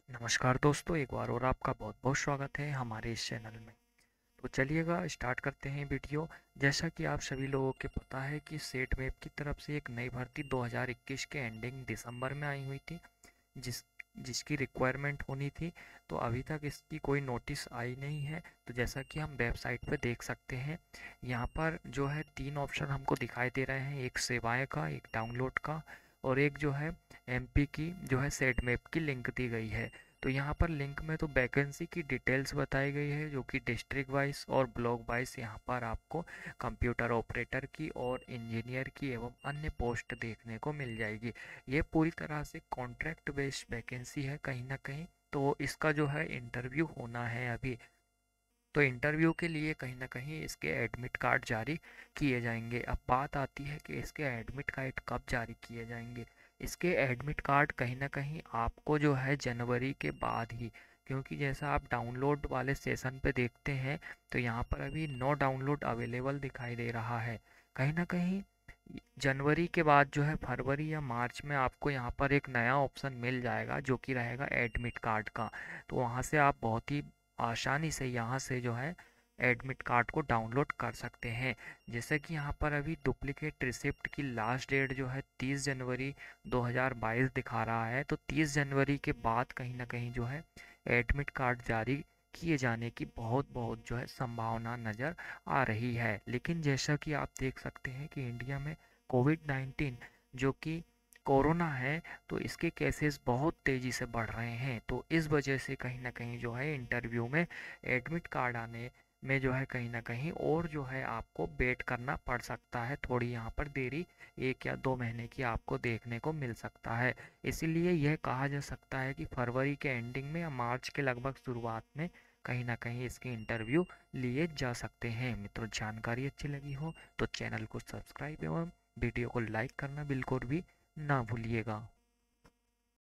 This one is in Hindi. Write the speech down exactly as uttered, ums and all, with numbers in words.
नमस्कार दोस्तों, एक बार और आपका बहुत बहुत स्वागत है हमारे इस चैनल में। तो चलिएगा स्टार्ट करते हैं वीडियो। जैसा कि आप सभी लोगों को पता है कि सेट वेब की तरफ से एक नई भर्ती दो हज़ार इक्कीस के एंडिंग दिसंबर में आई हुई थी, जिस जिसकी रिक्वायरमेंट होनी थी। तो अभी तक इसकी कोई नोटिस आई नहीं है। तो जैसा कि हम वेबसाइट पे देख सकते हैं, यहाँ पर जो है तीन ऑप्शन हमको दिखाई दे रहे हैं, एक सेवाएं का, एक डाउनलोड का और एक जो है एमपी की जो है सेट मैप की लिंक दी गई है। तो यहाँ पर लिंक में तो वैकेंसी की डिटेल्स बताई गई है, जो कि डिस्ट्रिक्ट वाइज और ब्लॉक वाइज यहाँ पर आपको कंप्यूटर ऑपरेटर की और इंजीनियर की एवं अन्य पोस्ट देखने को मिल जाएगी। ये पूरी तरह से कॉन्ट्रैक्ट बेस्ड वैकेंसी है कहीं ना कहीं। तो इसका जो है इंटरव्यू होना है अभी। तो इंटरव्यू के लिए कहीं ना कहीं इसके एडमिट कार्ड जारी किए जाएंगे। अब बात आती है कि इसके एडमिट कार्ड कब जारी किए जाएंगे। इसके एडमिट कार्ड कहीं ना कहीं आपको जो है जनवरी के बाद ही, क्योंकि जैसा आप डाउनलोड वाले सेशन पे देखते हैं तो यहाँ पर अभी नो डाउनलोड अवेलेबल दिखाई दे रहा है। कहीं ना कहीं जनवरी के बाद जो है फरवरी या मार्च में आपको यहाँ पर एक नया ऑप्शन मिल जाएगा, जो कि रहेगा एडमिट कार्ड का। तो वहाँ से आप बहुत ही आसानी से यहाँ से जो है एडमिट कार्ड को डाउनलोड कर सकते हैं। जैसे कि यहाँ पर अभी डुप्लीकेट रिसिप्ट की लास्ट डेट जो है तीस जनवरी दो हज़ार बाईस दिखा रहा है। तो तीस जनवरी के बाद कहीं ना कहीं जो है एडमिट कार्ड जारी किए जाने की बहुत बहुत जो है संभावना नज़र आ रही है। लेकिन जैसा कि आप देख सकते हैं कि इंडिया में कोविड नाइन्टीन जो कि कोरोना है, तो इसके केसेस बहुत तेज़ी से बढ़ रहे हैं। तो इस वजह से कहीं ना कहीं जो है इंटरव्यू में एडमिट कार्ड आने में जो है कहीं ना कहीं और जो है आपको वेट करना पड़ सकता है। थोड़ी यहाँ पर देरी एक या दो महीने की आपको देखने को मिल सकता है। इसीलिए यह कहा जा सकता है कि फरवरी के एंडिंग में या मार्च के लगभग शुरुआत में कहीं ना कहीं इसके इंटरव्यू लिए जा सकते हैं। मित्रों, जानकारी अच्छी लगी हो तो चैनल को सब्सक्राइब एवं वीडियो को लाइक करना बिल्कुल भी ना भूलिएगा।